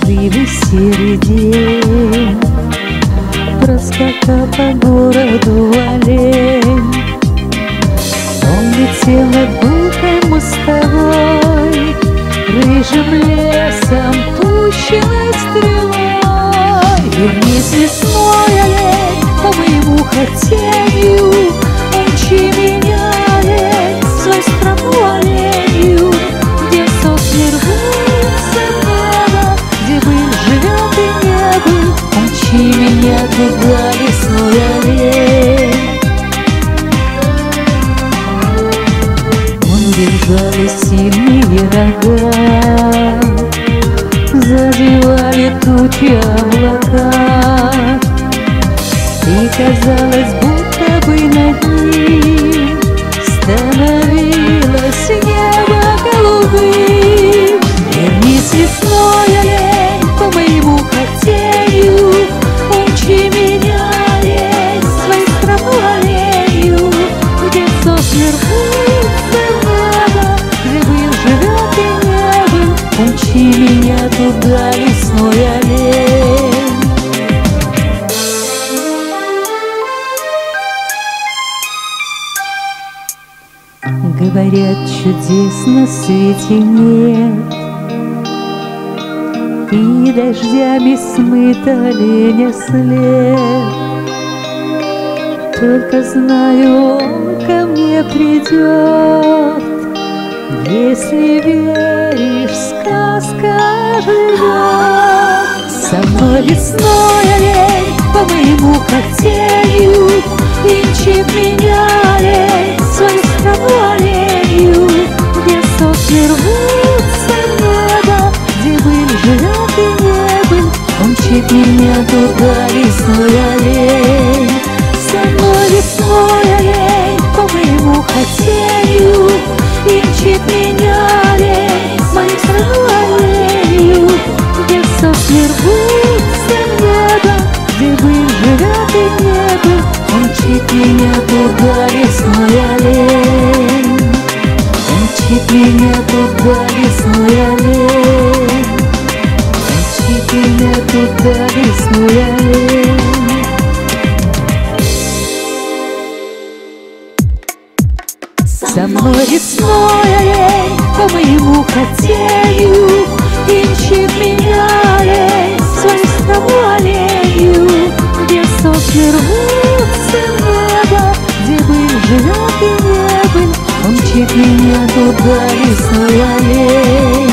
дождливый серый день, проскакал по городу олень. Он летел над булкой мостовой, рыжим лесом пущенной стрелой. Вернись весной, олень, по моему хотению, умчи меня, олень, в свою страну оленью, где сосны рвутся в небо, где был, живет и не был. Умчи меня туда, лесной олень. Он держал и сильные рога, задевали тучи облака, и казалось, будто бы над ним становилось небо голубым. Вернись весной, олень, по моему хотению, умчи меня, олень, в свою страну оленью, где сосны рвутся в небо, где был, живет и не был. Умчи меня туда, лесной олень. Говорят, чудес на свете нет, и дождями смыт оленя след. Только знаю, он ко мне придет, если веришь, сказка живет. Со мной весной, олень, по моему хотению, венчит меня, олень, в свою страну оленью, где сосны рвутся в небо, где был, живет и не был. Умчит меня туда, лесной олень. Со мной весной, олень, по моему хотению, венчит меня, олень, в свою страну оленью, где сосны рвутся в небо, где был, живет и не был. Умчит меня туда, лесной олень. Умчит меня туда, лесной олень. Умчит меня туда, лесной олень. Со мной весной, олень, по моему хотению, венчит меня, олень, в свою страну оленью, где сосны рвутся в небо, где был, живет и не был. Умчит меня туда, лесной олень.